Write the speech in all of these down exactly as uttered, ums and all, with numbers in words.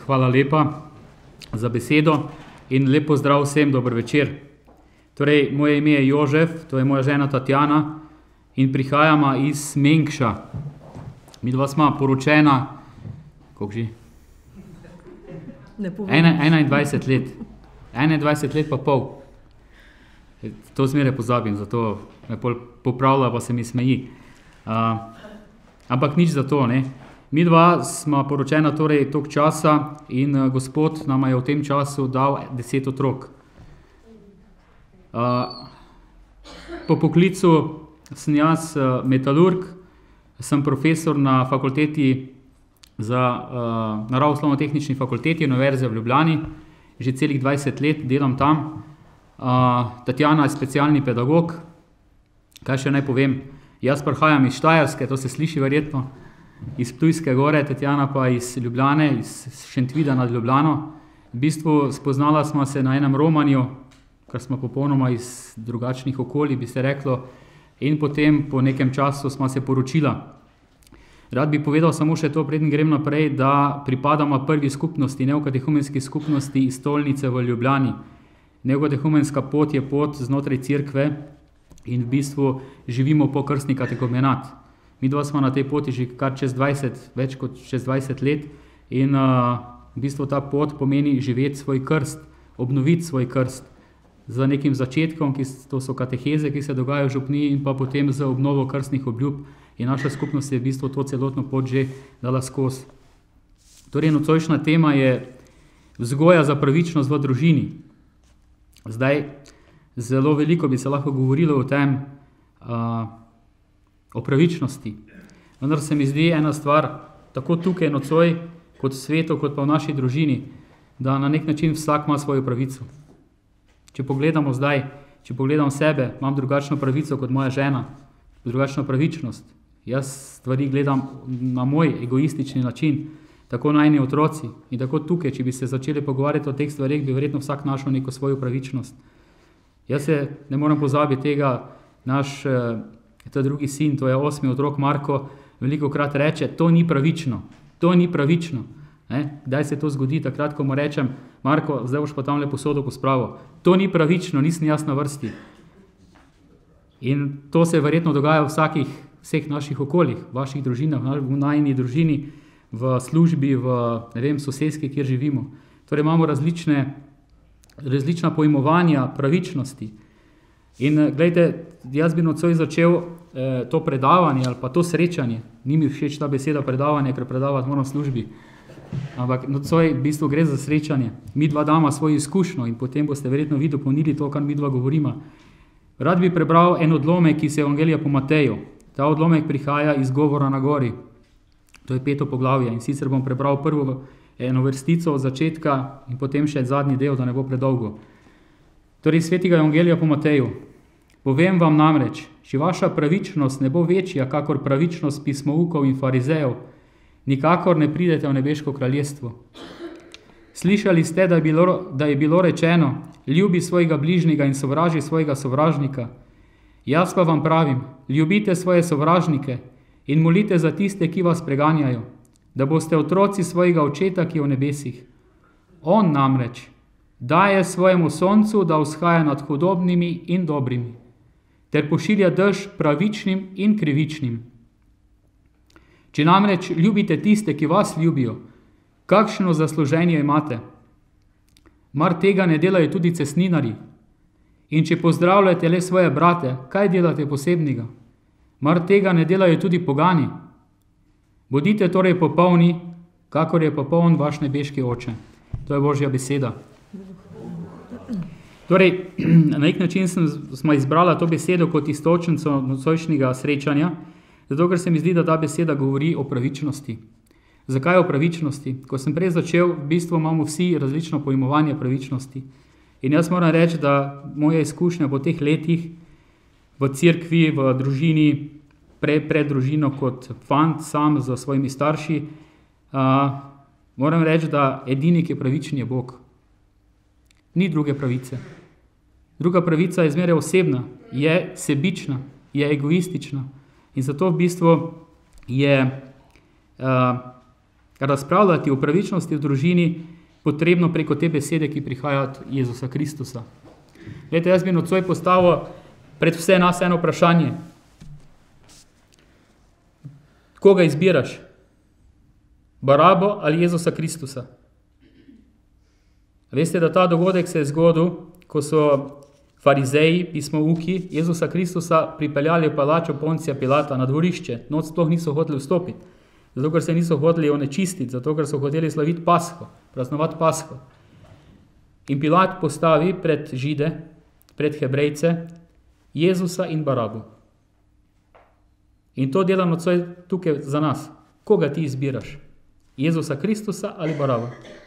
hvala lepa za besedo in lep pozdrav vsem, dober večer. Torej, moje ime je Jožef, to je moja žena Tatjana in prihajamo iz Mengša. Midva sva poročena, koliko že? enaindvajset let. enaindvajset let pa pol. To zmeraj pozabim, zato me popravlja, pa se mi smeji. Uh, ampak nič za to, ne. Midva sva poročena torej toliko časa in uh, Gospod nama je v tem času dal deset otrok. Uh, po poklicu sem jaz uh, metalurg, sem profesor na fakulteti za uh, naravoslovno-tehnični fakulteti Univerze v Ljubljani, že celih dvajset let delam tam. Uh, Tatjana je specialni pedagog. Kaj še naj povem? Jaz prihajam iz Štajerske, to se sliši verjetno, iz Ptujske gore, Tatjana pa iz Ljubljane, iz Šentvida nad Ljubljano. V bistvu spoznala smo se na enem romanju, kar smo popolnoma iz drugačnih okolij, bi se reklo, in potem po nekem času smo se poročila. Rad bi povedal samo še to, preden grem naprej, da pripadamo prvi skupnosti, neokatehumenski skupnosti iz Stolnice v Ljubljani. Neokatehumenska pot je pot znotraj cerkve in v bistvu živimo po krstni katehumenat. Midva smo na tej poti že kar čez dvajset, več kot čez dvajset let in uh, v bistvu ta pot pomeni živeti svoj krst, obnoviti svoj krst z nekim začetkom, ki to so kateheze, ki se dogajajo v župniji in pa potem z obnovo krstnih obljub in naša skupnost je v bistvu to celotno pot že dala skozi. Torej, nocojšnja tema je vzgoja za pravičnost v družini. Zdaj, zelo veliko bi se lahko govorilo o tem, uh, o pravičnosti. Vendar se mi zdi ena stvar, tako tukaj nocoj, kot v svetu, kot pa v naši družini, da na nek način vsak ima svojo pravico. Če pogledamo zdaj, če pogledam sebe, imam drugačno pravico kot moja žena, drugačno pravičnost. Jaz stvari gledam na moj egoistični način, tako najni otroci in tako tukaj, če bi se začeli pogovarjati o teh stvareh, bi verjetno vsak našel neko svojo pravičnost. Jaz se ne moram pozabiti tega, naš ta drugi sin, to je osmi otrok Marko, veliko krat reče, to ni pravično, to ni pravično. Ne? Kdaj se to zgodi, takrat, ko mu rečem, Marko, zdaj boš pa tam le posodo pospravil. To ni pravično, nisem jaz na vrsti. In to se verjetno dogaja v vsakih, vseh naših okoljih, v vaših družinah, v najni družini, v službi, v ne vem, soseski, kjer živimo. Torej imamo različne, različna pojmovanja pravičnosti. In gledajte, jaz bi nocoj začel eh, to predavanje ali pa to srečanje, ni mi všeč ta beseda predavanje, ker predavati moram v službi, ampak nocoj v bistvu gre za srečanje. Mi dva dama svojo izkušnjo in potem boste verjetno vi dopolnili to, kar mi dva govorimo. Rad bi prebral en odlomek iz Evangelija po Mateju. Ta odlomek prihaja iz govora na gori. To je peto poglavje in sicer bom prebral prvo eno vrstico od začetka in potem še zadnji del, da ne bo predolgo. Torej, svetega Evangelija po Mateju. Povem vam namreč, če vaša pravičnost ne bo večja, kakor pravičnost pismoukov in farizejev, nikakor ne pridete v nebeško kraljestvo. Slišali ste, da je bilo, da je bilo rečeno, ljubi svojega bližnjega in sovraži svojega sovražnika. Jaz pa vam pravim, ljubite svoje sovražnike in molite za tiste, ki vas preganjajo, da boste otroci svojega očeta, ki je v nebesih. On namreč daje svojemu soncu, da vzhaja nad hudobnimi in dobrimi, ter pošilja dež pravičnim in krivičnim. Če namreč ljubite tiste, ki vas ljubijo, kakšno zasluženje imate? Mar tega ne delajo tudi cestninarji? In če pozdravljate le svoje brate, kaj delate posebnega? Mar tega ne delajo tudi pogani? Bodite torej popolni, kakor je popoln vaš nebeški oče. To je Božja beseda. Torej, na nek način sem, smo izbrala to besedo kot istočnico nocojšnjega srečanja, zato ker se mi zdi, da ta beseda govori o pravičnosti. Zakaj o pravičnosti? Ko sem prej začel, v bistvu imamo vsi različno pojmovanje pravičnosti. In jaz moram reči, da moja izkušnja po teh letih v cerkvi, v družini, pre, pred družino kot fant, sam za svojimi starši, uh, moram reči, da edini, ki je pravičen, je Bog. Ni druge pravice. Druga pravica je zmeraj osebna, je sebična, je egoistična. In zato v bistvu je uh, razpravljati o pravičnosti v družini, potrebno preko te besede, ki prihaja od Jezusa Kristusa. Glejte, jaz bi nocoj postavil pred vse nas eno vprašanje. Koga izbiraš? Barabo ali Jezusa Kristusa? Veste, da ta dogodek se je zgodil, ko so farizeji, pismouki, Jezusa Kristusa pripeljali v palačo Poncija Pilata na dvorišče. Noč sploh niso hoteli vstopiti, zato ker se niso hoteli onečistiti, zato ker so hoteli slaviti Pasko, praznovati Pasko. In Pilat postavi pred Žide, pred Hebrejce, Jezusa in Barabo. In to dela nocoj tukaj za nas. Koga ti izbiraš? Jezusa Kristusa ali Baraba?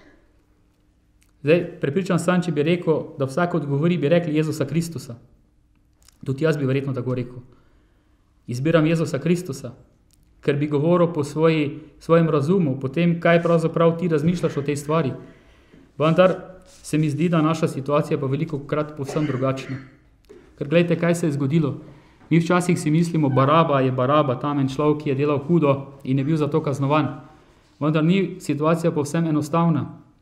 Zdaj, prepričan sam, če bi rekel, da vsak odgovori, bi rekli Jezusa Kristusa. Tudi jaz bi verjetno tako rekel. Izbiram Jezusa Kristusa, ker bi govoril po svoji, svojem razumu, po tem, kaj pravzaprav ti razmišljaš o tej stvari. Vendar se mi zdi, da naša situacija pa veliko krat povsem drugačna. Ker gledajte, kaj se je zgodilo. Mi včasih si mislimo, Baraba je Baraba, tam en človek, ki je delal hudo in je bil zato kaznovan. Vendar ni situacija povsem enostavna.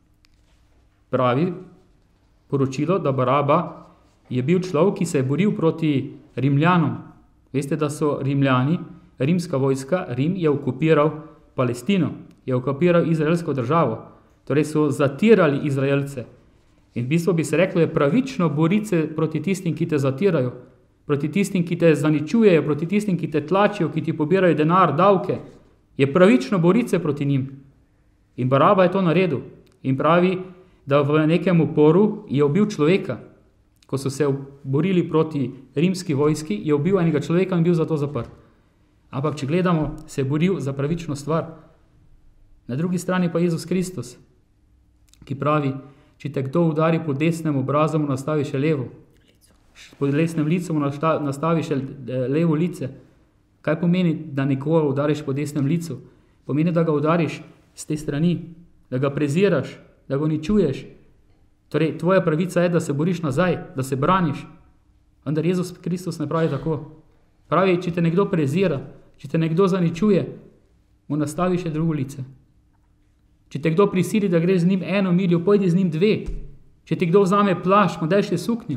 Pravi poročilo, da Baraba je bil človek, ki se je boril proti Rimljanom. Veste, da so Rimljani, rimska vojska, Rim je okupiral Palestino, je okupiral izraelsko državo. Torej so zatirali Izraelce. In v bistvu bi se reklo, je pravično boriti se proti tistim, ki te zatirajo, proti tistim, ki te zaničujejo, proti tistim, ki te tlačijo, ki ti pobirajo denar, davke. Je pravično boriti se proti njim. In Baraba je to naredil. In pravi, da v nekem uporu je ubil človeka. Ko so se borili proti rimski vojski, je ubil enega človeka in bil zato zaprt. Ampak, če gledamo, se je boril za pravično stvar. Na drugi strani pa Jezus Kristus, ki pravi, če te kdo udari po desnem obrazu, mu nastavi še levo. Po desnem licu mu nastavi še levo lice. Kaj pomeni, da nekoga udariš po desnem licu? Pomeni, da ga udariš z te strani, da ga preziraš, da ga uničuješ. Torej, tvoja pravica je, da se boriš nazaj, da se braniš. Vendar Jezus Kristus ne pravi tako. Pravi, če te nekdo prezira, če te nekdo zaničuje, mu nastavi še drugo lice. Če te kdo prisili, da greš z njim eno miljo, pojdi z njim dve. Če ti kdo vzame plašč, mu daj še suknjo.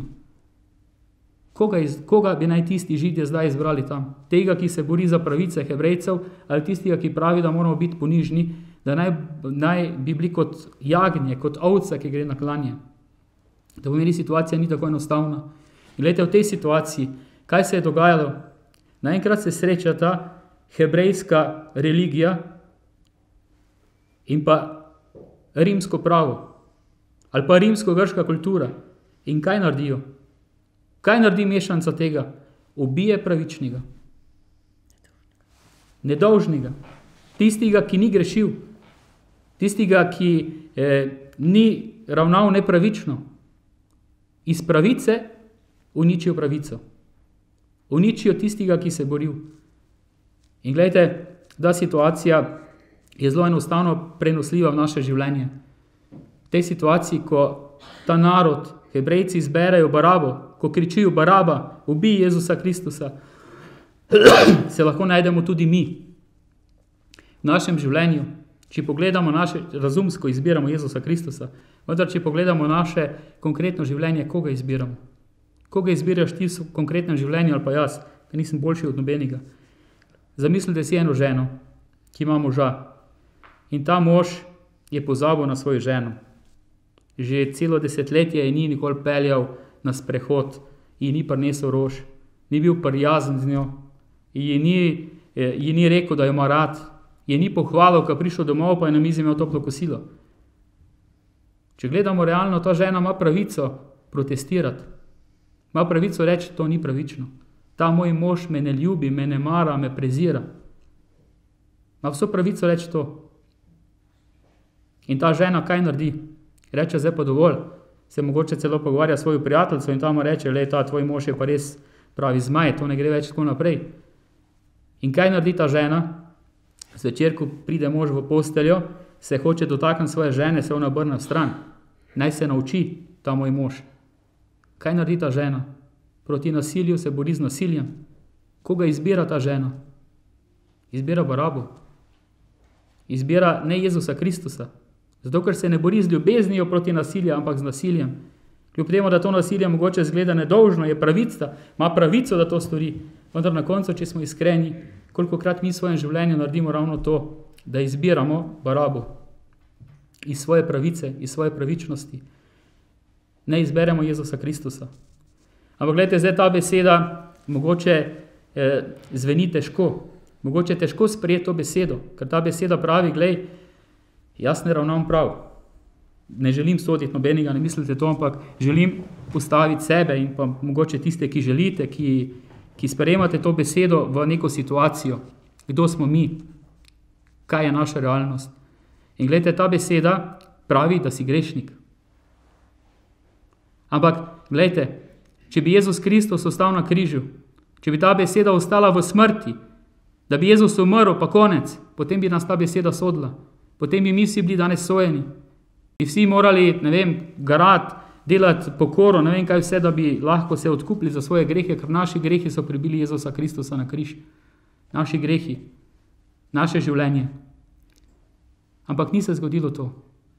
Koga, iz, koga bi naj tisti Židje zdaj izbrali tam? Tega, ki se bori za pravice Hebrejcev, ali tistega, ki pravi, da moramo biti ponižni, da naj, naj bi bili kot jagnje, kot ovca, ki gre na klanje. Da pomeni, situacija ni tako enostavna. In glejte, v tej situaciji, kaj se je dogajalo? Naenkrat se sreča ta hebrejska religija in pa rimsko pravo, ali pa rimsko-grška kultura. In kaj naredijo? Kaj naredi mešanca tega? Ubije pravičnega. Nedolžnega. Tistega, ki ni grešil. Tistega, ki eh, ni ravnal nepravično. Iz pravice uničijo pravico. Uničijo tistega, ki se je boril. In gledajte, da situacija je zelo enostavno prenosljiva v naše življenje. V tej situaciji, ko ta narod, Hebrejci izberejo Barabo, ko kričijo Baraba, ubij Jezusa Kristusa, se lahko najdemo tudi mi. V našem življenju, če pogledamo naše, razumsko izbiramo Jezusa Kristusa, vendar če pogledamo naše konkretno življenje, koga izbiramo? Koga izbiraš ti v konkretnem življenju ali pa jaz, ker nisem boljši od nobenega? Zamislite si eno ženo, ki ima moža. In ta mož je pozabil na svojo ženo. Že celo desetletje je ni nikoli peljal na sprehod, ji ni prinesel rož, ni bil prijazen z njo, ji ni, ji ni rekel, da jo ima rad, ji ni pohvalil, ko je prišel domov, pa je na mizi imel toplo kosilo. Če gledamo realno, ta žena ima pravico protestirati, ima pravico reči, to ni pravično. Ta moj mož me ne ljubi, me ne mara, me prezira. Ima vso pravico reči to. In ta žena kaj naredi? Reče, zdaj pa dovolj. Se mogoče celo pogovarja s svojo prijateljco in tam reče, le, ta tvoj mož je pa res pravi zmaj, to ne gre več tako naprej. In kaj naredi ta žena? Zvečer, ko pride mož v posteljo, se hoče dotakniti svoje žene, se ona obrne v stran. Naj se nauči ta moj mož. Kaj naredi ta žena? Proti nasilju se bori z nasiljem. Koga izbira ta žena? Izbira Barabo. izbira ne Jezusa Kristusa, zato ker se ne bori z ljubeznijo proti nasilju, ampak z nasiljem. Kljub temu, da to nasilje mogoče zgleda nedolžno, je pravica, ima pravico, da to stori, vendar na koncu, če smo iskreni, kolikokrat mi v svojem življenju naredimo ravno to, da izbiramo Barabo iz svoje pravice, iz svoje pravičnosti. Ne izberemo Jezusa Kristusa. Ampak gledajte, zdaj ta beseda mogoče eh, zveni težko, mogoče težko sprejeti to besedo, ker ta beseda pravi, glej, jaz ne ravnam prav. Ne želim soditi nobenega, ne mislite to, ampak želim postaviti sebe in pa mogoče tiste, ki želite, ki, ki sprejemate to besedo v neko situacijo. Kdo smo mi? Kaj je naša realnost? In gledajte, ta beseda pravi, da si grešnik. Ampak, gledajte, če bi Jezus Kristus ostal na križu, če bi ta beseda ostala v smrti, da bi Jezus umrl, pa konec, potem bi nas ta beseda sodila. Potem bi mi vsi bili danes sojeni. Bi vsi morali, ne vem, garati, delati pokoro, ne vem kaj vse, da bi lahko se odkupili za svoje grehe, ker naši grehi so pribili Jezusa Kristusa na križ. Naši grehi, naše življenje. Ampak ni se zgodilo to.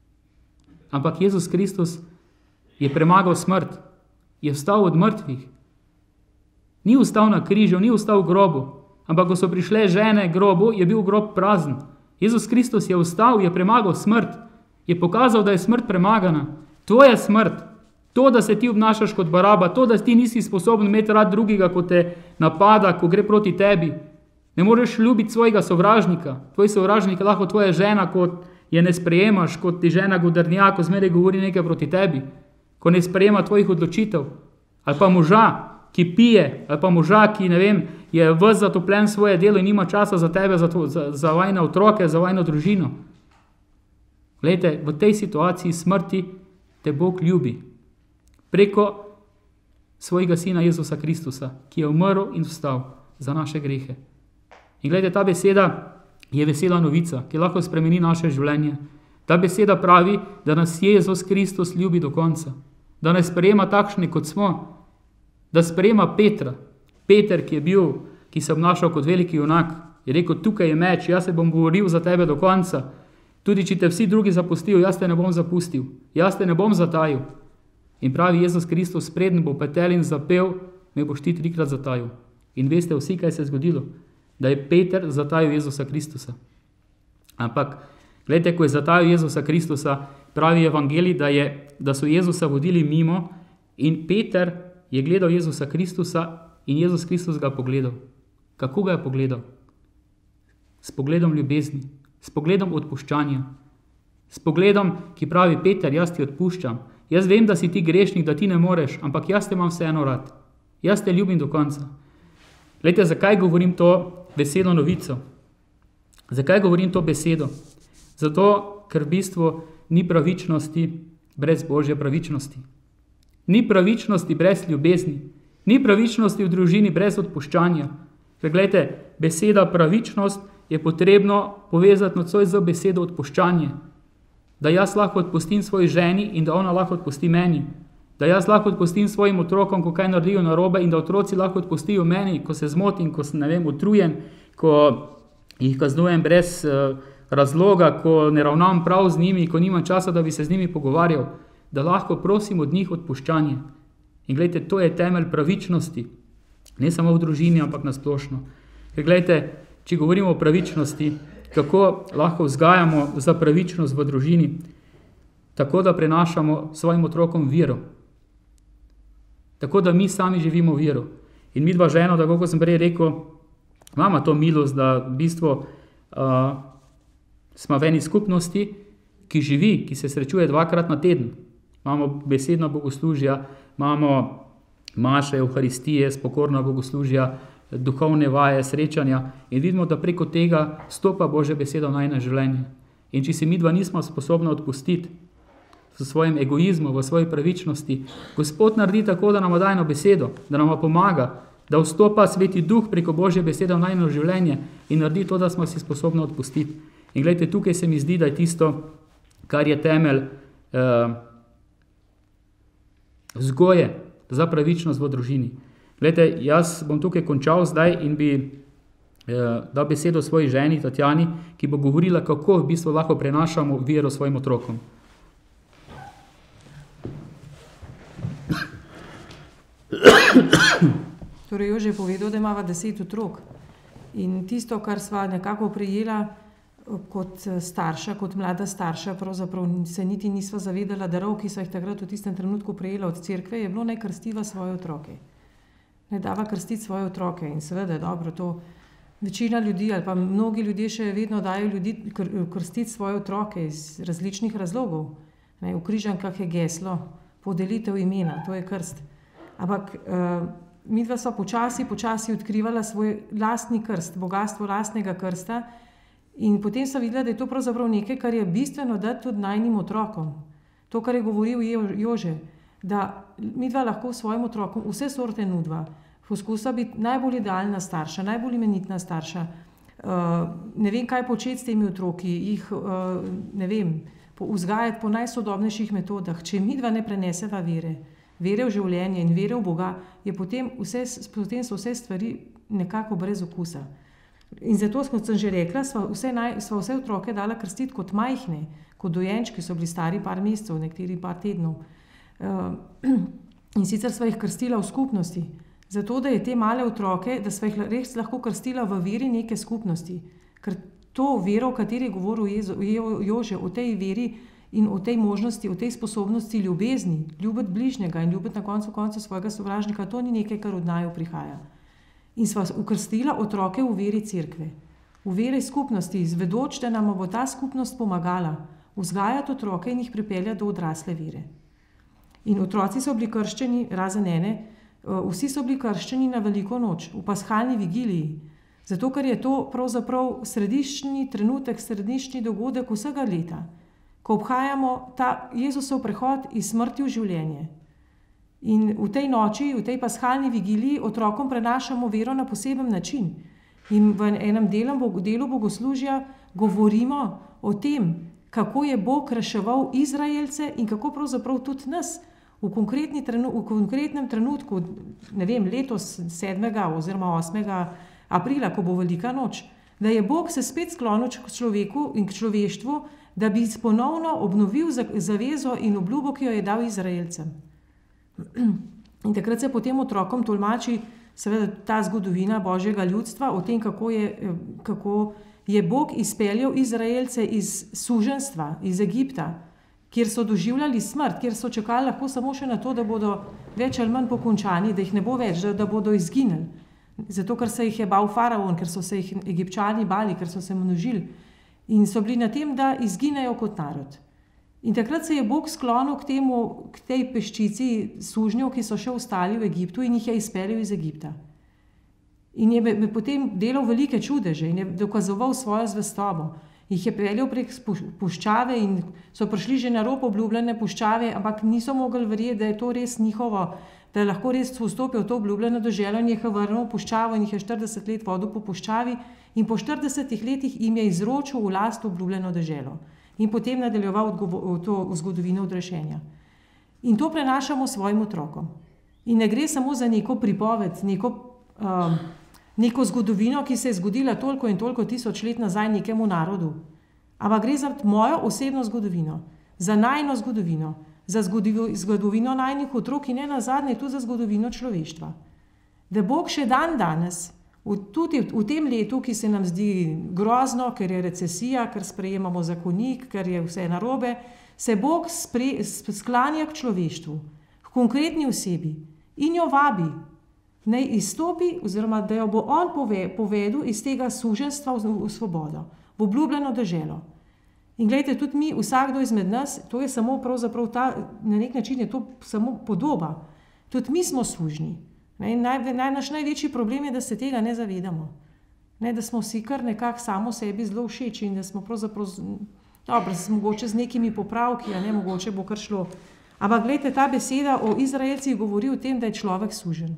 Ampak Jezus Kristus je premagal smrt, je vstal od mrtvih. Ni vstal na križu, ni vstal v grobu, ampak ko so prišle žene grobu, je bil grob prazen. Jezus Kristus je vstal, je premagal smrt, je pokazal, da je smrt premagana. Tvoja smrt, to, da se ti obnašaš kot Baraba, to, da ti nisi sposoben imeti rad drugega, ko te napada, ko gre proti tebi. Ne moreš ljubiti svojega sovražnika. Tvoj sovražnik je lahko tvoja žena, ko je ne sprejemaš, ko ti žena godrnja, ko zmeraj govori nekaj proti tebi, ko ne sprejema tvojih odločitev. Ali pa moža, ki pije, ali pa moža, ki, ne vem, je ves zatopljen svoje delo in nima časa za tebe, za, to, za, za vajne otroke, za vajno družino. Glejte, v tej situaciji smrti te Bog ljubi. Preko svojega sina Jezusa Kristusa, ki je umrl in vstal za naše grehe. In gledajte, ta beseda je vesela novica, ki lahko spremeni naše življenje. Ta beseda pravi, da nas Jezus Kristus ljubi do konca. Da nas sprejema takšni, kot smo. Da sprejema Petra. Peter, ki je bil, ki se obnašal kot veliki junak, je rekel, tukaj je meč, jaz se bom boril za tebe do konca. Tudi če te vsi drugi zapustijo, jaz te ne bom zapustil. Jaz te ne bom zatajil. In pravi Jezus Kristus, preden bo petel in zapel, me boš ti trikrat zatajil. In veste vsi, kaj se je zgodilo. Da je Peter zatajil Jezusa Kristusa. Ampak, gledajte, ko je zatajil Jezusa Kristusa, pravi evangelij, da, je, da so Jezusa vodili mimo in Peter je gledal Jezusa Kristusa in Jezus Kristus ga pogledal. Kako ga je pogledal? S pogledom ljubezni, s pogledom odpuščanja, s pogledom, ki pravi, Peter, jaz ti odpuščam. Jaz vem, da si ti grešnik, da ti ne moreš, ampak jaz te imam vseeno rad. Jaz te ljubim do konca. Glejte, zakaj govorim to veselo novico? Zakaj govorim to besedo? Zato, ker v bistvu ni pravičnosti brez Božje pravičnosti. Ni pravičnosti brez ljubezni. Ni pravičnosti v družini brez odpuščanja. Ker glejte, beseda pravičnost je potrebno povezati nocoj z besedo odpuščanje. Da jaz lahko odpustim svoji ženi in da ona lahko odpusti meni. Da jaz lahko odpustim svojim otrokom, ko kaj naredijo narobe in da otroci lahko odpustijo meni, ko se zmotim, ko sem, ne vem, utrujen, ko jih kaznujem brez uh, razloga, ko ne ravnam prav z njimi, ko nimam časa, da bi se z njimi pogovarjal, da lahko prosim od njih odpuščanje. In gledajte, to je temelj pravičnosti, ne samo v družini, ampak nasplošno. Ker gledajte, če govorimo o pravičnosti, kako lahko vzgajamo za pravičnost v družini, tako da prenašamo svojim otrokom vero. Tako da mi sami živimo vero. In mi dva žena, tako kot sem prej rekel, imamo to milost, da v bistvu uh, smo v eni skupnosti, ki živi, ki se srečuje dvakrat na teden. Imamo besedna bogoslužja, imamo maše, euharistije, spokorna bogoslužja, duhovne vaje, srečanja in vidimo, da preko tega stopa Božja beseda v najno življenje. In če si mi dva nismo sposobni odpustiti v svojem egoizmu, v svoji pravičnosti, Gospod naredi tako, da nam da eno besedo, da nam pomaga, da vstopa Sveti Duh preko Božje besede v najno življenje in naredi to, da smo si sposobni odpustiti. In gledajte, tukaj se mi zdi, da je tisto, kar je temelj eh, vzgoje za pravičnost v družini. Glejte, jaz bom tukaj končal zdaj in bi dal besedo svoji ženi Tatjani, ki bo govorila, kako v bistvu lahko prenašamo vero svojim otrokom. Torej, Jože je povedal, da imava deset otrok. In tisto, kar sva nekako prejela kot starša, kot mlada starša, pravzaprav se niti nisva zavedala darov, ki so jih takrat v tistem trenutku prejela od cerkve, je bilo, naj krstiva svoje otroke. Naj dava krstiti svoje otroke. In seveda, dobro, to večina ljudi ali pa mnogi ljudje še vedno dajo ljudi krstiti svoje otroke iz različnih razlogov. Ne, v križankah je geslo, podelitev imena, to je krst. Ampak uh, midva sva počasi, počasi odkrivala svoj lastni krst, bogastvo lastnega krsta in potem sva videla, da je to pravzaprav nekaj, kar je bistveno dati tudi najnim otrokom. To, kar je govoril Jože, da midva lahko svojim otrokom vse sorte nudva, poskusa biti najbolj idealna starša, najbolj imenitna starša, uh, ne vem, kaj početi s temi otroki, jih, uh, ne vem, po, vzgajati po najsodobnejših metodah. Če midva ne preneseva vere, vere v življenje in vere v Boga, je potem, vse, potem so vse stvari nekako brez okusa. In zato, kot sem že rekla, sva vse, naj, sva vse otroke dala krstiti kot majhne, kot dojenčki, so bili stari par mesecev, nekateri par tednov. Uh, in sicer sva jih krstila v skupnosti, zato da je te male otroke, da sva jih res lahko krstila v veri neke skupnosti. Ker to vero, o kateri je govoril Jezu, Jože, o tej veri in o tej možnosti, o tej sposobnosti ljubezni, ljubiti bližnjega in ljubiti na koncu konca svojega sovražnika, to ni nekaj, kar od naju prihaja. In sva ukrstila otroke v veri cerkve, v veri skupnosti, izvedoč, da nam bo ta skupnost pomagala vzgajati otroke in jih pripeljati do odrasle vere. In otroci so bili krščeni, razen ene, vsi so bili krščeni na veliko noč, v pashalni vigiliji, zato ker je to pravzaprav središčni trenutek, središčni dogodek vsega leta, ko obhajamo ta Jezusov prehod iz smrti v življenje. In v tej noči, v tej pashalni vigiliji otrokom prenašamo vero na poseben način. In v enem delu, delu bogoslužja govorimo o tem, kako je Bog reševal Izraelce in kako pravzaprav tudi nas v, trenu, v konkretnem trenutku, ne vem, letos sedmega oziroma osmega aprila, ko bo velika noč, da je Bog se spet sklonil k človeku in k človeštvu, da bi ponovno obnovil zavezo in obljubo, ki jo je dal Izraelcem. In takrat se potem otrokom tolmači seveda ta zgodovina Božjega ljudstva o tem, kako je, kako je Bog izpeljal Izraelce iz suženjstva, iz Egipta, kjer so doživljali smrt, kjer so čakali lahko samo še na to, da bodo več ali manj pokončani, da jih ne bo več, da, da bodo izginili. Zato, ker se jih je bal faraon, ker so se jih Egipčani bali, ker so se množili in so bili na tem, da izginejo kot narod. In takrat se je Bog sklonil k temu, k tej peščici sužnjev, ki so še ostali v Egiptu in jih je izpeljal iz Egipta. In je potem delal velike čudeže in je dokazoval svojo zvestobo. Jih je peljal prek puščave in so prišli že na rob obljubljene puščave, ampak niso mogli verjeti, da je to res njihovo, da lahko res vstopijo v to obljubljeno deželo in jih je vrnil v puščavo in jih je štirideset let vodil po puščavi in po štiridesetih letih jim je izročil v last obljubljeno deželo. In potem nadaljeval to zgodovino odrešenja. In to prenašamo svojim otrokom. In ne gre samo za neko pripoved, neko, um, neko zgodovino, ki se je zgodila toliko in toliko tisoč let nazaj nekemu narodu. Ampak gre za mojo osebno zgodovino, za najino zgodovino, za zgodovino najnih otrok in ne nazadnje tudi za zgodovino človeštva. Da Bog še dan danes, tudi v tem letu, ki se nam zdi grozno, ker je recesija, ker sprejemamo zakonik, ker je vse narobe, se Bog spre, sklanja k človeštvu, k konkretni osebi in jo vabi, naj izstopi oziroma da jo bo on pove, povedal iz tega suženjstva v, v svobodo, v obljubljeno deželo. In gledajte, tudi mi, vsakdo izmed nas, to je samo pravzaprav ta, na nek način je to samo podoba. Tudi mi smo sužnji. Ne, naj, naj, naš največji problem je, da se tega ne zavedamo. Ne, da smo si kar nekako samo sebi zelo všeč in da smo pravzaprav, dobro, mogoče z nekimi popravki, a ne, mogoče bo kar šlo. Ampak gledajte, ta beseda o Izraelcih govori o tem, da je človek suženj.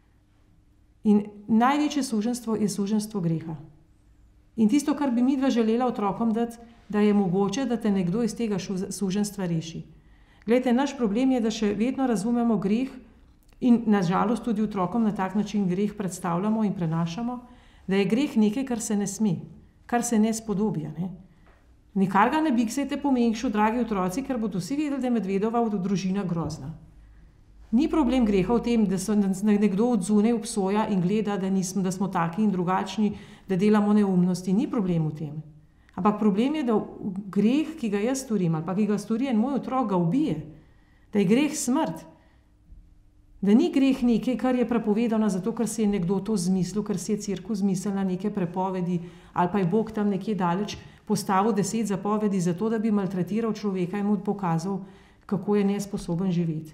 In največje suženjstvo je suženjstvo greha. In tisto, kar bi midva želela otrokom dati, da je mogoče, da te nekdo iz tega suženjstva reši. Gledajte, naš problem je, da še vedno razumemo greh in nažalost tudi otrokom na tak način greh predstavljamo in prenašamo, da je greh nekaj, kar se ne sme, kar se ne spodobja. Ne? Nikar ga ne biksajte po menjšu, dragi otroci, ker bodo vsi vedeli, da je medvedova družina grozna. Ni problem greha v tem, da se nekdo od zunaj obsoja in gleda, da, nismo, da smo taki in drugačni, da delamo neumnosti. Ni problem v tem. Ampak problem je, da greh, ki ga jaz storim, ali pa ki ga stori en moj otrok, ga ubije. Da je greh smrt. Da ni greh nekaj, kar je prepovedano, zato ker si je nekdo to zmislil, ker si je cerkev zmislila neke prepovedi, ali pa je Bog tam nekje daleč postavil deset zapovedi, zato da bi maltretiral človeka in mu pokazal, kako je nesposoben živeti.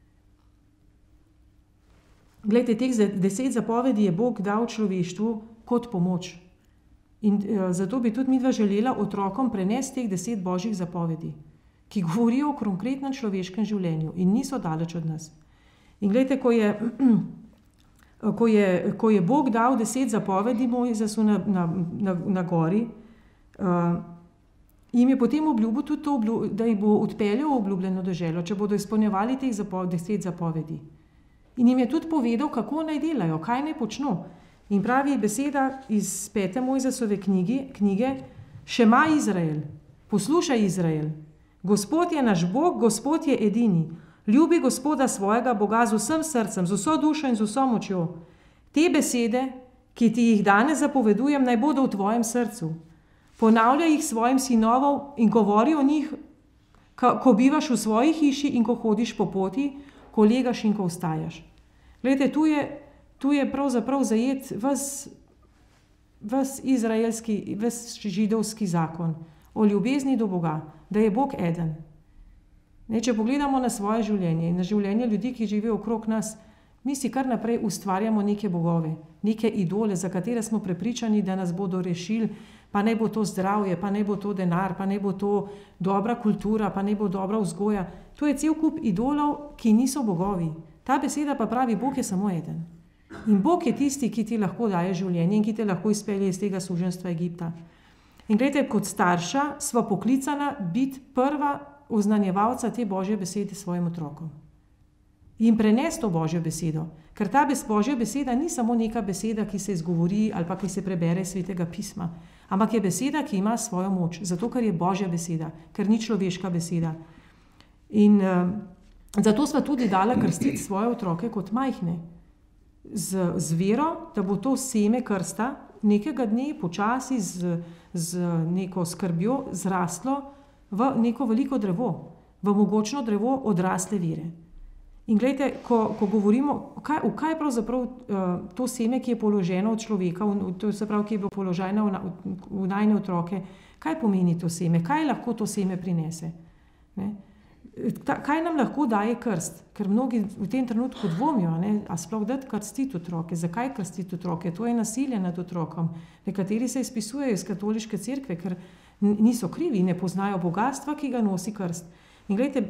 Glejte, teh deset zapovedi je Bog dal človeštvu kot pomoč. In uh, zato bi tudi midva želela otrokom prenesti teh deset božjih zapovedi, ki govorijo o konkretnem človeškem življenju in niso daleč od nas. In glejte, ko je, ko je, ko je Bog dal deset zapovedi Mojzesu na, na, na, na gori, uh, jim je potem obljubil tudi to, da jih bo odpeljal v obljubljeno deželo, če bodo izpolnjevali teh zapo, deset zapovedi. In jim je tudi povedal, kako naj delajo, kaj naj počno. In pravi beseda iz pete Mojzesove knjige, knjige Šema Izrael, poslušaj Izrael, Gospod je naš Bog, Gospod je edini. Ljubi Gospoda svojega Boga z vsem srcem, z vso dušo in z vso močjo. Te besede, ki ti jih danes zapovedujem, naj bodo v tvojem srcu. Ponavljaj jih svojim sinovom in govori o njih, ko bivaš v svoji hiši in ko hodiš po poti, ko legaš in ko vstajaš. Glejte, tu je, tu je pravzaprav zajet ves, ves izraelski, ves židovski zakon o ljubezni do Boga, da je Bog eden. Ne, če pogledamo na svoje življenje in na življenje ljudi, ki živijo okrog nas, mi si kar naprej ustvarjamo neke bogove, neke idole, za katere smo prepričani, da nas bodo rešili, pa naj bo to zdravje, pa naj bo to denar, pa naj bo to dobra kultura, pa naj bo dobra vzgoja. To je cel kup idolov, ki niso bogovi. Ta beseda pa pravi, Bog je samo eden. In Bog je tisti, ki ti lahko daje življenje in ki te lahko izpelje iz tega suženjstva Egipta. In gledajte, kot starša sva poklicana biti prva oznanjevalca te Božje besede svojim otrokom. In prenesti to Božjo besedo. Ker ta Božja beseda ni samo neka beseda, ki se izgovori ali pa ki se prebere iz Svetega pisma, ampak je beseda, ki ima svojo moč, zato ker je Božja beseda, ker ni človeška beseda. In uh, zato sva tudi dala krstiti svoje otroke kot majhne, z, z vero, da bo to seme krsta nekega dne počasi z, z neko skrbjo zraslo v neko veliko drevo, v mogočno drevo odrasle vere. In gledajte, ko, ko govorimo, kaj, v kaj je pravzaprav uh, to seme, ki je položeno od človeka, v, to se pravi, ki je bilo položeno v, v, v najne otroke, kaj pomeni to seme, kaj lahko to seme prinese? Ne? Ta, kaj nam lahko daje krst? Ker mnogi v tem trenutku dvomijo, ne? A sploh dati krstiti otroke, zakaj krstiti otroke? To je nasilje nad otrokom. Nekateri se izpisujejo iz katoliške cerkve, ker niso krivi, ne poznajo bogatstva, ki ga nosi krst. In gledajte,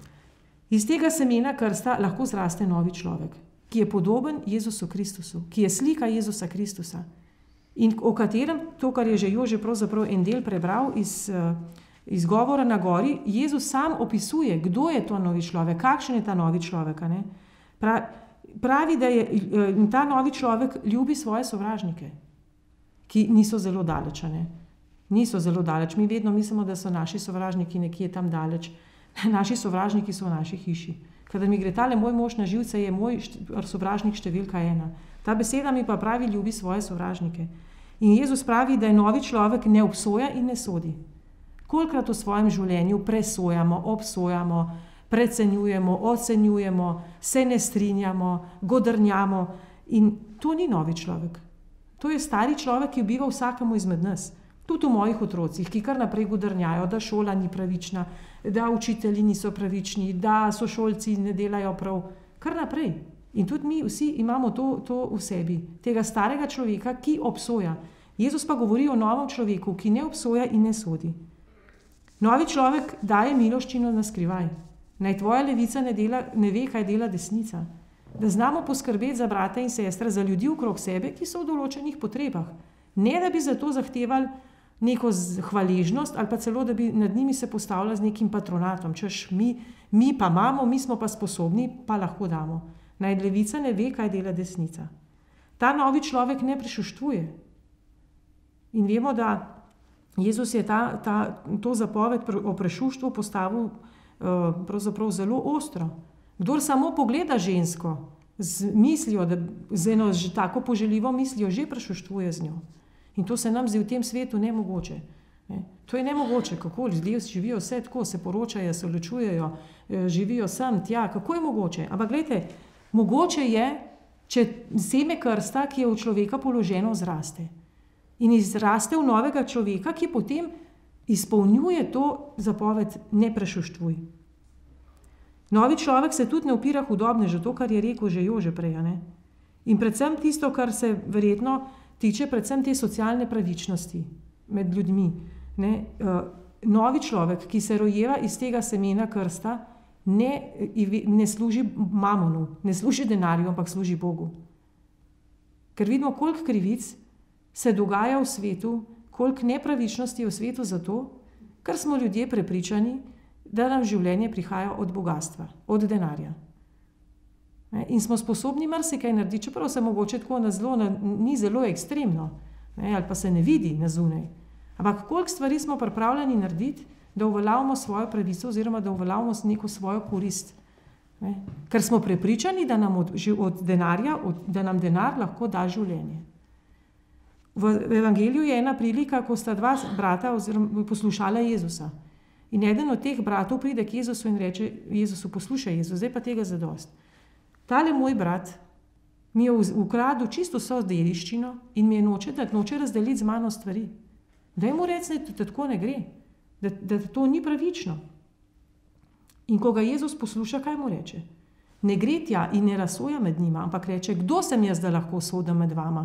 iz tega semena krsta lahko zraste novi človek, ki je podoben Jezusu Kristusu, ki je slika Jezusa Kristusa. In o katerem, to, kar je že Jože pravzaprav en del prebral iz, iz govora na gori, Jezus sam opisuje, kdo je to novi človek, kakšen je ta novi človek. Ne? Pravi, da je ta novi človek ljubi svoje sovražnike, ki niso zelo daleč. Ne? Niso zelo daleč. Mi vedno mislimo, da so naši sovražniki nekje tam daleč. Naši sovražniki so v naši hiši. Kadar mi gre tale moj mož na živce, je moj sovražnik številka ena. Ta beseda mi pa pravi, ljubi svoje sovražnike. In Jezus pravi, da je novi človek ne obsoja in ne sodi. Kolikrat v svojem življenju presojamo, obsojamo, precenjujemo, ocenjujemo, se ne strinjamo, godrnjamo. In to ni novi človek. To je stari človek, ki ubiva vsakemu izmed nas. Tudi v mojih otrocih, ki kar naprej godrnjajo, da šola ni pravična, da učitelji niso pravični, da sošolci ne delajo prav, kar naprej. In tudi mi vsi imamo to, to v sebi, tega starega človeka, ki obsoja. Jezus pa govori o novem človeku, ki ne obsoja in ne sodi. Novi človek daje miloščino na skrivaj. Naj tvoja levica ne, dela, ne ve, kaj dela desnica. Da znamo poskrbeti za brata in sestre, za ljudi okrog sebe, ki so v določenih potrebah. Ne, da bi zato zahtevali neko hvaležnost ali pa celo, da bi nad njimi se postavila z nekim patronatom, češ mi, mi pa imamo, mi smo pa sposobni, pa lahko damo. Naj levica ne ve, kaj dela desnica. Ta novi človek ne prešuštvuje, In vemo, da Jezus je ta, ta, to zapoved o prešuštvu postavil uh, pravzaprav zelo ostro. Kdor samo pogleda žensko z mislijo, da z eno tako poželjivo mislijo že prešuštvuje z njo. In to se nam zdi v tem svetu nemogoče. Ne? To je nemogoče, kako ljudje živijo vse tako, se poročajo, se ločujejo, živijo sem, tja, kako je mogoče? Ampak gledajte, mogoče je, če seme krsta, ki je v človeka položeno, zraste. In izraste v novega človeka, ki potem izpolnjuje to zapoved ne prešuštvuj. Novi človek se tudi ne upira hudobnežu, to, kar je rekel že Jože prej. Ne? In predvsem tisto, kar se verjetno tiče predvsem te socialne pravičnosti med ljudmi. Ne? Novi človek, ki se rojeva iz tega semena krsta, ne, ne služi mamonu, ne služi denarju, ampak služi Bogu. Ker vidimo, koliko krivic se dogaja v svetu, koliko nepravičnosti je v svetu zato, ker smo ljudje prepričani, da nam življenje prihaja od bogatstva, od denarja. Ne? In smo sposobni marsikaj narediti, čeprav se mogoče tako na zelo, na, ni zelo ekstremno, ne? Ali pa se ne vidi na zunaj. Ampak koliko stvari smo pripravljeni narediti, da uveljavimo svojo pravico oziroma da uveljavimo neko svojo korist. Ne? Ker smo prepričani, da nam, od, od denarja, od, da nam denar lahko da življenje. V evangeliju je ena prilika, ko sta dva brata oziroma poslušala Jezusa. In eden od teh bratov pride k Jezusu in reče Jezusu, poslušaj Jezus, zdaj pa tega zadost. Tale moj brat mi je ukradel čisto vso dediščino in mi je noče, da noče razdeliti z mano stvari. Daj mu reči, da tako ne gre, da, da to ni pravično. In ko ga Jezus posluša, kaj mu reče? Ne gre tja in ne razsoja med njima, ampak reče, kdo sem jaz, da lahko sodim med vama?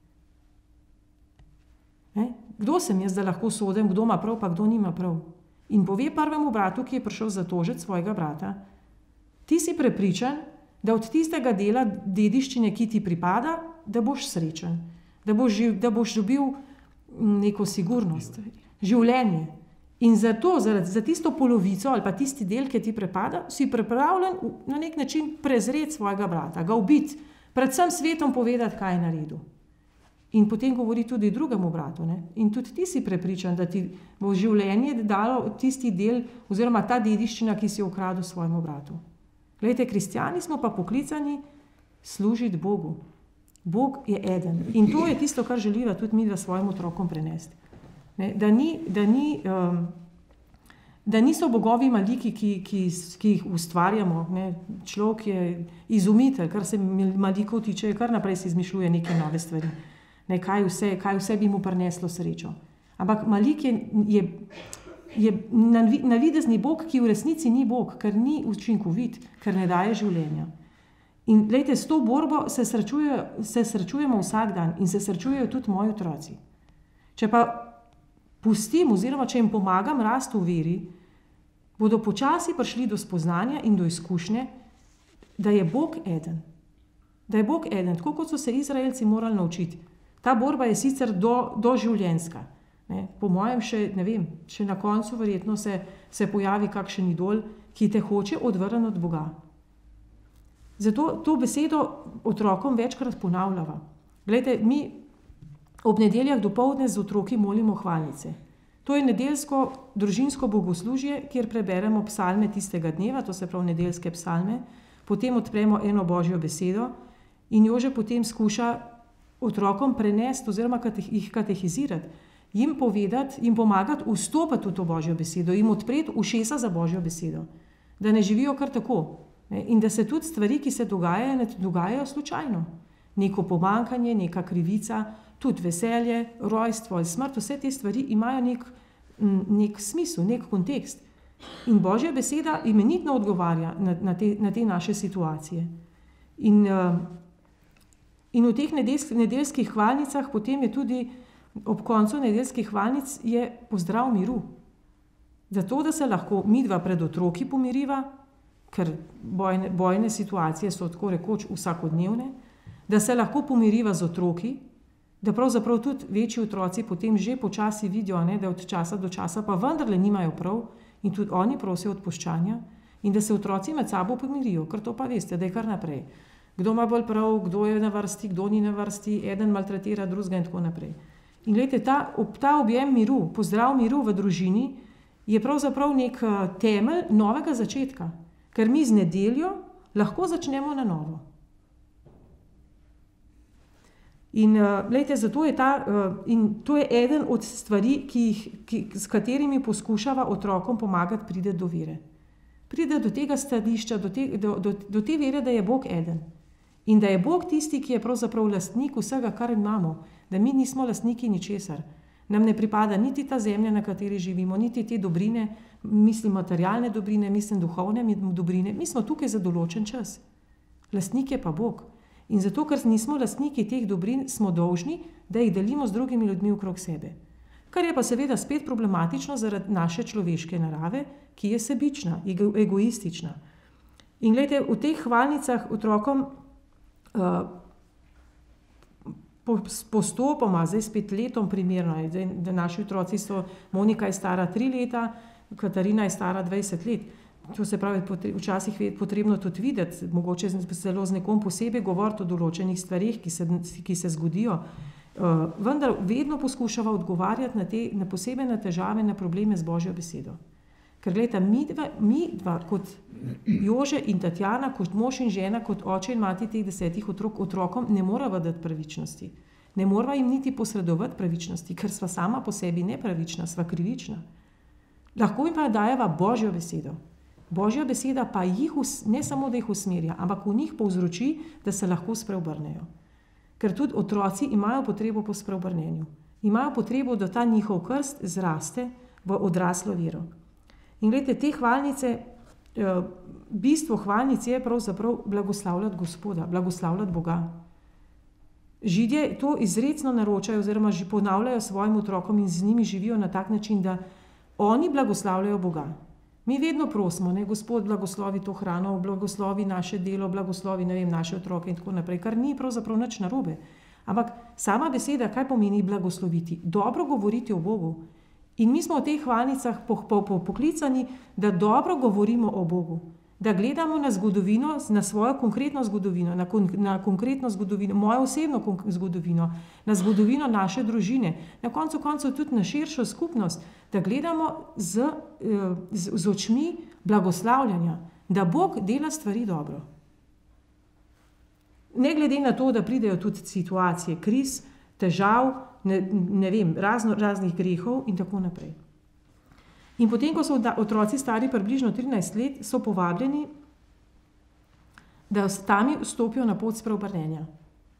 Ne? Kdo sem jaz, da lahko sodim, kdo ima prav, pa kdo nima prav? In pove prvemu bratu, ki je prišel zatožiti svojega brata, ti si prepričan, da od tistega dela dediščine, ki ti pripada, da boš srečen, da boš, da boš dobil neko sigurnost, življenje. In zato, za, za tisto polovico ali pa tisti del, ki ti pripada, si pripravljen na nek način prezreti svojega brata, ga ubiti, predvsem svetom povedati, kaj je naredil. In potem govori tudi drugemu bratu. Ne? In tudi ti si prepričan, da ti bo življenje dalo tisti del oziroma ta dediščina, ki si jo ukradel svojemu bratu. Glejte, kristjani smo pa poklicani služiti Bogu. Bog je eden. In to je tisto, kar želiva tudi mi, da svojim otrokom prenesti. Ne? Da, ni, da, ni, um, da niso bogovi maliki, ki, ki, ki jih ustvarjamo. Ne? Človek je izumitelj, kar se malikov tiče, kar naprej si izmišljuje neke nove stvari. Ne, kaj, vse, kaj vse bi mu prineslo srečo. Ampak malik je, je, je navidezni Bog, ki v resnici ni Bog, ker ni učinkovit, ker ne daje življenja. In glejte, s to borbo se, srečuje, se srečujemo vsak dan in se srečujejo tudi moji otroci. Če pa pustim oziroma če jim pomagam rasti v veri, bodo počasi prišli do spoznanja in do izkušnje, da je Bog eden. Da je Bog eden, tako kot so se Izraelci morali naučiti. Ta borba je sicer do, doživljenjska. Ne? Po mojem še, ne vem, še na koncu verjetno se, se pojavi kakšen idol, ki te hoče odvrniti od Boga. Zato to besedo otrokom večkrat ponavljava. Glejte, mi ob nedeljah dopoldne z otroki molimo hvalnice. To je nedeljsko družinsko bogoslužje, kjer preberemo psalme tistega dneva, to se pravi nedeljske psalme, potem odpremo eno božjo besedo in jo že potem skuša otrokom prenesti oziroma jih katehizirati, jim povedati, jim pomagati vstopiti v to božjo besedo, jim odpreti ušesa za božjo besedo, da ne živijo kar tako. Ne? In da se tudi stvari, ki se dogajajo, ne dogajajo slučajno. Neko pomankanje, neka krivica, tudi veselje, rojstvo ali smrt, vse te stvari imajo nek, nek smisel, nek kontekst. In božja beseda imenitno odgovarja na, na, te, na te naše situacije. In uh, In v teh nedeljskih hvalnicah potem je tudi ob koncu nedeljskih hvalnic je pozdrav miru. Zato, da se lahko midva pred otroki pomiriva, ker bojne, bojne situacije so tako rekoč vsakodnevne, da se lahko pomiriva z otroki, da pravzaprav tudi večji otroci potem že počasi vidijo, ne, da od časa do časa pa vendarle nimajo prav in tudi oni prosijo odpuščanja in da se otroci med sabo pomirijo, ker to pa veste, da je kar naprej. Kdo ima bolj prav, kdo je na vrsti, kdo ni na vrsti, eden maltretira drugega in tako naprej. In gledajte, ta, ta objem miru, pozdrav miru v družini je pravzaprav nek temelj novega začetka, ker mi z nedeljo lahko začnemo na novo. In gledajte, zato je ta, in to je eden od stvari, ki jih, ki, s katerimi poskušava otrokom pomagati pride do vere. Pride do tega stališča, do te, do, do, do te vere, da je Bog eden. In da je Bog tisti, ki je pravzaprav lastnik vsega, kar imamo, da mi nismo lastniki ničesar. Nam ne pripada niti ta zemlja, na kateri živimo, niti te dobrine, mislim materialne dobrine, mislim duhovne dobrine. Mi smo tukaj za določen čas. Lastnik je pa Bog. In zato, ker nismo lastniki teh dobrin, smo dolžni, da jih delimo z drugimi ljudmi okrog sebe. Kar je pa seveda spet problematično zaradi naše človeške narave, ki je sebična, ego, egoistična. In gledajte, v teh hvalnicah otrokom uh, postopoma, zdaj spet letom primerno, zdaj, da naši otroci so, Monika je stara tri leta, Katarina je stara dvajset let. To se pravi, včasih je potrebno tudi videti, mogoče zelo z nekom posebej govoriti o določenih stvarih, ki se, ki se zgodijo. Uh, vendar vedno poskušava odgovarjati na, te, na posebej na težave, na probleme z Božjo besedo. Ker gledajte, mi dva, mi dva kot Jože in Tatjana, kot mož in žena, kot oče in mati teh desetih otrok, otrokom ne morava dati pravičnosti. Ne morava jim niti posredovati pravičnosti, ker sva sama po sebi nepravična, sva krivična. Lahko jim pa dajeva Božjo besedo. Božja beseda pa jih, ne samo da jih usmerja, ampak v njih povzroči, da se lahko spreobrnejo. Ker tudi otroci imajo potrebo po spreobrnenju. Imajo potrebo, da ta njihov krst zraste v odraslo vero. In gledajte, te hvalnice, bistvo hvalnic je pravzaprav blagoslavljati Gospoda, blagoslavljati Boga. Židje to izrecno naročajo oziroma že ponavljajo svojim otrokom in z njimi živijo na tak način, da oni blagoslavljajo Boga. Mi vedno prosimo, ne, Gospod blagoslovi to hrano, blagoslovi naše delo, blagoslovi, ne vem, naše otroke in tako naprej, kar ni pravzaprav nič narobe. Ampak sama beseda, kaj pomeni blagosloviti? Dobro govoriti o Bogu. In mi smo v teh hvalnicah po, po, po, poklicani, da dobro govorimo o Bogu. Da gledamo na zgodovino, na svojo konkretno zgodovino, na, kon, na konkretno zgodovino, mojo osebno zgodovino, na zgodovino naše družine, na koncu koncev tudi na širšo skupnost, da gledamo z, z, z očmi blagoslavljanja, da Bog dela stvari dobro. Ne glede na to, da pridejo tudi situacije kriz, težav, ne, ne vem, razno, raznih grehov in tako naprej. In potem, ko so otroci stari približno trinajst let, so povabljeni, da tam vstopijo na pot spreobrnenja.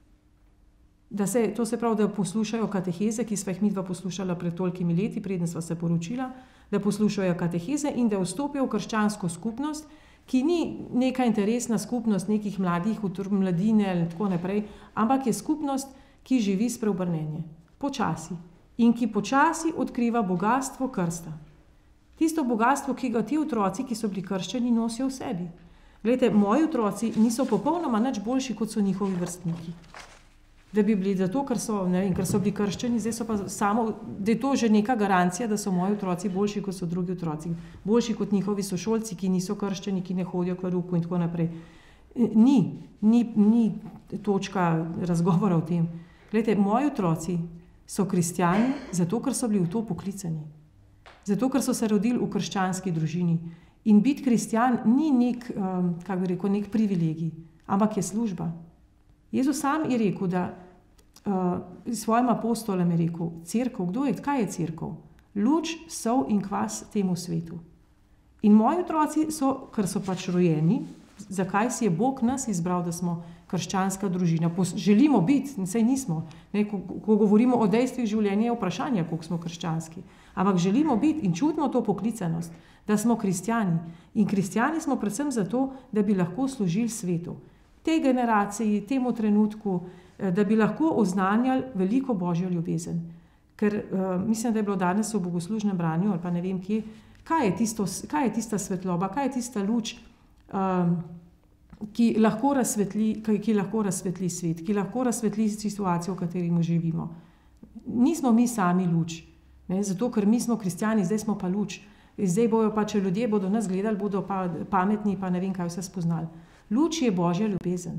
Da se, to se pravi, da poslušajo kateheze, ki sva jih midva poslušala pred tolikimi leti, preden sva se poročila, da poslušajo kateheze in da vstopijo v krščansko skupnost, ki ni neka interesna skupnost nekih mladih, mladine ali tako naprej, ampak je skupnost, ki živi spreobrnenje. Počasi. In ki počasi odkriva bogastvo krsta. Tisto bogastvo, ki ga ti otroci, ki so bili krščeni, nosijo v sebi. Glejte, moji otroci niso popolnoma nič boljši, kot so njihovi vrstniki. Da bi bili zato, ker so, ne vem, ker so bili krščeni, zdaj so pa samo, da je to že neka garancija, da so moji otroci boljši, kot so drugi otroci. Boljši kot njihovi sošolci, ki niso krščeni, ki ne hodijo k verouku in tako naprej. Ni, ni, ni točka razgovora o tem. Glejte, moji otroci so kristjani, zato, ker so bili v to poklicani. Zato, ker so se rodili v krščanski družini. In biti kristjan ni nek, um, kako bi rekel, nek privilegij, ampak je služba. Jezus sam je rekel, da uh, svojim apostolom je rekel, cerkev, kdo je, kaj je cerkev? Luč, sol in kvas temu svetu. In moji otroci so, ker so pač rojeni, zakaj si je Bog nas izbral, da smo krščanska družina. Pos, želimo biti, saj nismo. Ne, ko, ko govorimo o dejstvih življenja, je vprašanje, koliko smo krščanski. Ampak želimo biti in čutimo to poklicanost, da smo kristjani. In kristjani smo predvsem zato, da bi lahko služili svetu. Tej generaciji, temu trenutku, da bi lahko oznanjali veliko Božjo ljubezen. Ker uh, mislim, da je bilo danes v bogoslužnem branju, ali pa ne vem kje, kaj je, tisto, kaj je tista svetloba, kaj je tista luč, um, ki lahko razsvetli, ki, ki lahko razsvetli svet, ki lahko razsvetli situacijo, v kateri živimo. Nismo mi sami luč. Ne, zato, ker mi smo kristjani, zdaj smo pa luč. Zdaj bojo pa, če ljudje bodo nas gledali, bodo pa pametni, pa ne vem, kaj vse spoznali. Luč je Božja ljubezen.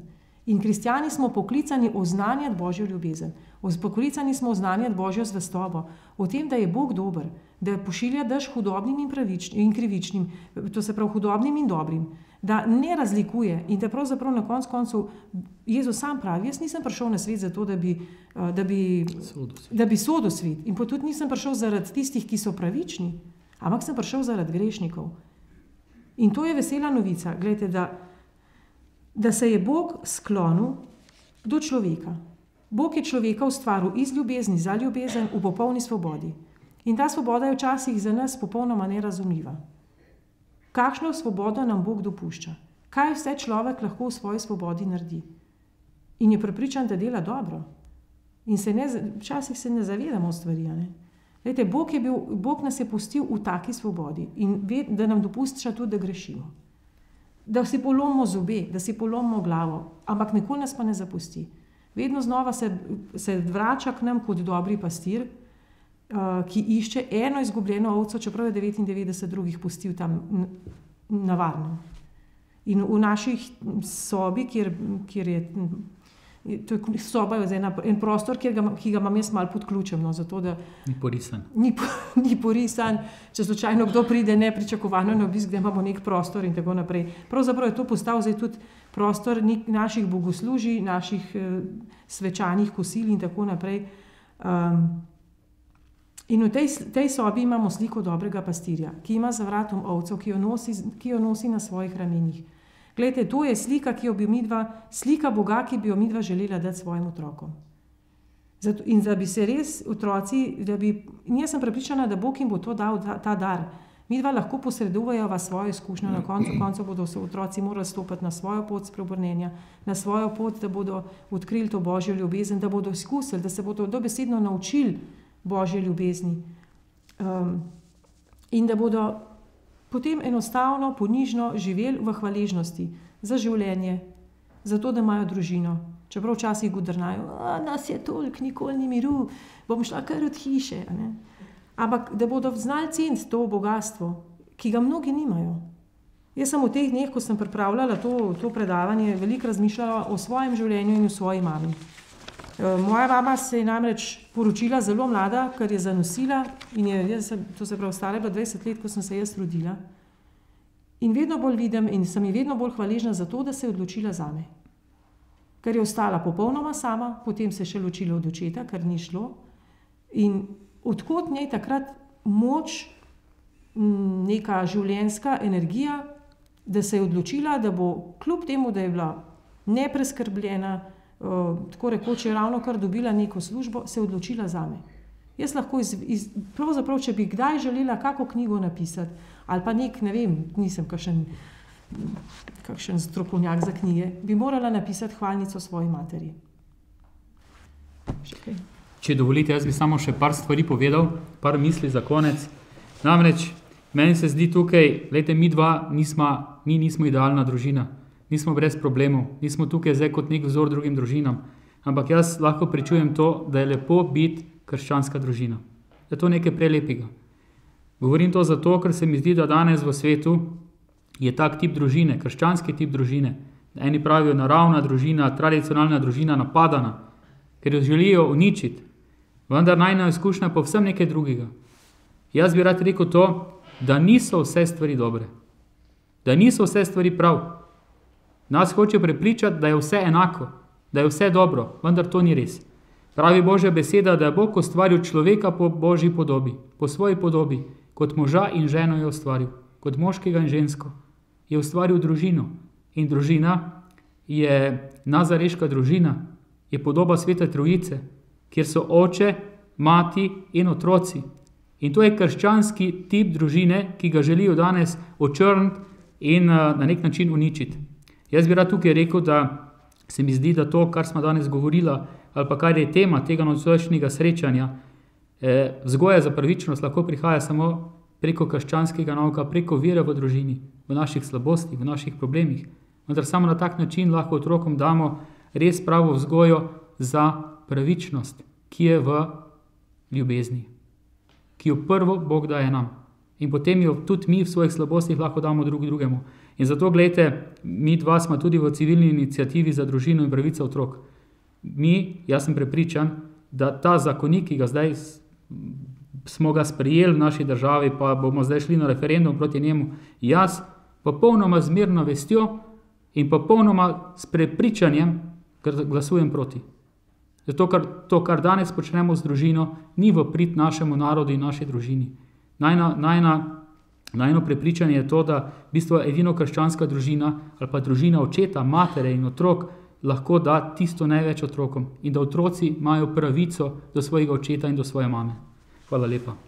In kristjani smo poklicani oznanjati Božjo ljubezen, poklicani smo oznanjati Božjo zvestobo, o tem, da je Bog dober, da pošilja dež hudobnim in, pravičnim, in krivičnim, to se pravi hudobnim in dobrim, da ne razlikuje in da pravzaprav na koncu koncev Jezus sam pravi, jaz nisem prišel na svet zato, da bi, da bi, da bi sodil svet. In pa tudi nisem prišel zaradi tistih, ki so pravični, ampak sem prišel zaradi grešnikov. In to je vesela novica, gledajte, da, da se je Bog sklonil do človeka. Bog je človeka ustvaril iz ljubezni za ljubezen v popolni svobodi. In ta svoboda je včasih za nas popolnoma nerazumljiva. Kakšno svobodo nam Bog dopušča? Kaj vse človek lahko v svoji svobodi naredi? In je prepričan, da dela dobro. In se ne, včasih se ne zavedamo stvari. Ne? Lejte, Bog, je bil, Bog nas je pustil v taki svobodi in ve, da nam dopušča tudi, da grešimo. Da si polomimo zobe, da si polomimo glavo, ampak nikoli nas pa ne zapusti. Vedno znova se, se vrača k nam kot dobri pastir, uh, ki išče eno izgubljeno ovco, čeprav je devetindevetdeset drugih pustil tam na varnem. In v naših sobi, kjer, kjer je, to je soba je ena, en prostor, kjer ga, ki ga imam jaz malo pod ključem, no, zato da ni porisan. Ni, ni porisan, če slučajno kdo pride nepričakovano na obisk, da imamo nek prostor in tako naprej. Pravzaprav je to postal zdaj tudi prostor naših bogoslužij, naših eh, svečanih kosil in tako naprej. Um, in v tej, tej sobi imamo sliko dobrega pastirja, ki ima za vratom ovco, ki jo nosi, ki jo nosi na svojih ramenih. Glejte, to je slika, ki jo bi midva, slika Boga, ki bi jo midva želela dati svojim otrokom. Zato, in da bi se res otroci, da bi, in jaz sem prepričana, da Bog jim bo to dal, ta, ta dar. Midva lahko posredujejo svojo izkušnjo, na koncu koncev bodo se otroci morali stopiti na svojo pot spreobrnenja, na svojo pot, da bodo odkrili to Božjo ljubezen, da bodo izkusili, da se bodo dobesedno naučili Božje ljubezni. Um, in da bodo potem enostavno, ponižno živeli v hvaležnosti za življenje, za to, da imajo družino. Čeprav včasih gudrnajo, nas je toliko, nikoli ni miru, bom šla kar od hiše. Ne? Ampak da bodo znali ceniti to bogatstvo, ki ga mnogi nimajo. Jaz sem v teh dneh, ko sem pripravljala to, to predavanje, veliko razmišljala o svojem življenju in o svoji mami. Moja mama se je namreč poročila zelo mlada, ker je zanosila in je, jaz, to se pravi, stara je bila dvajset let, ko sem se jaz rodila. In vedno bolj vidim in sem ji vedno bolj hvaležna za to, da se je odločila zame. Ker je ostala popolnoma sama, potem se je še ločila od očeta, ker ni šlo. In odkot njej takrat moč, neka življenjska energija, da se je odločila, da bo kljub temu, da je bila nepreskrbljena, Uh, tako rekoč je ravno kar dobila neko službo, se je odločila zame. Jaz lahko, iz, iz, pravzaprav, če bi kdaj želela kako knjigo napisati, ali pa nek, ne vem, nisem kakšen, kakšen strokovnjak za knjige, bi morala napisati hvalnico svoji materi. Še kaj? Če dovolite, jaz bi samo še par stvari povedal, par misli za konec. Namreč, meni se zdi tukaj, gledajte, mi dva nismo, mi nismo idealna družina. Nismo brez problemov, nismo tukaj zdaj kot nek vzor drugim družinam, ampak jaz lahko pričujem to, da je lepo biti krščanska družina. Da je to nekaj prelepega. Govorim to zato, ker se mi zdi, da danes v svetu je tak tip družine, krščanski tip družine. Eni pravijo naravna družina, tradicionalna družina napadana, ker jo želijo uničiti, vendar najna izkušnja pa vsem nekaj drugega. Jaz bi rad rekel to, da niso vse stvari dobre, da niso vse stvari prav. Nas hoče prepričati, da je vse enako, da je vse dobro, vendar to ni res. Pravi Božja beseda, da je Bog ustvaril človeka po Božji podobi, po svoji podobi, kot moža in ženo je ustvaril, kot moškega in žensko. Je ustvaril družino in družina je nazareška družina, je podoba Svete Trojice, kjer so oče, mati in otroci. In to je krščanski tip družine, ki ga želijo danes očrniti in na nek način uničiti. Jaz bi rad tukaj rekel, da se mi zdi, da to, kar smo danes govorila, ali pa kar je tema tega nocojšnjega srečanja, eh, vzgoja za pravičnost lahko prihaja samo preko krščanskega nauka, preko vere v družini, v naših slabostih, v naših problemih. Vendar samo na tak način lahko otrokom damo res pravo vzgojo za pravičnost, ki je v ljubezni, ki jo prvo Bog daje nam. In potem jo tudi mi v svojih slabostih lahko damo drug drugemu. In zato, gledajte, mi dva smo tudi v civilni iniciativi za družino in pravice otrok. Mi, jaz sem prepričan, da ta zakonik, ki ga zdaj smo ga sprejeli v naši državi, pa bomo zdaj šli na referendum proti njemu, jaz popolnoma z mirno vestjo in popolnoma s prepričanjem glasujem proti. Zato, ker to, kar danes počnemo z družino, ni v prid našemu narodu in naši družini. Najna, najna, najno prepričanje je to, da v bistvu edino krščanska družina ali pa družina očeta, matere in otrok lahko da tisto največ otrokom in da otroci imajo pravico do svojega očeta in do svoje mame. Hvala lepa.